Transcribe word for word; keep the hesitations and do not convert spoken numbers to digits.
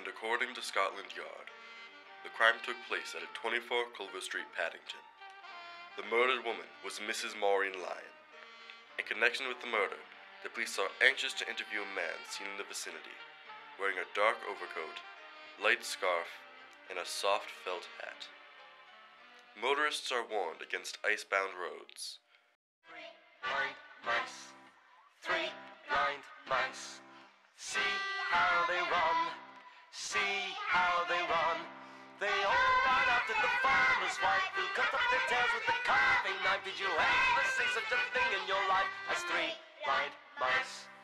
and according to Scotland Yard, the crime took place at twenty-four Culver Street, Paddington. The murdered woman was Missus Maureen Lyon. In connection with the murder, the police are anxious to interview a man seen in the vicinity, wearing a dark overcoat, light scarf, and a soft felt hat. Motorists are warned against icebound roads. Three blind mice, three blind mice. See how they run, see how they run. They all run after the farmer's wife who cut up their tails with a carving knife. Did you ever see such a thing in your life as three blind mice?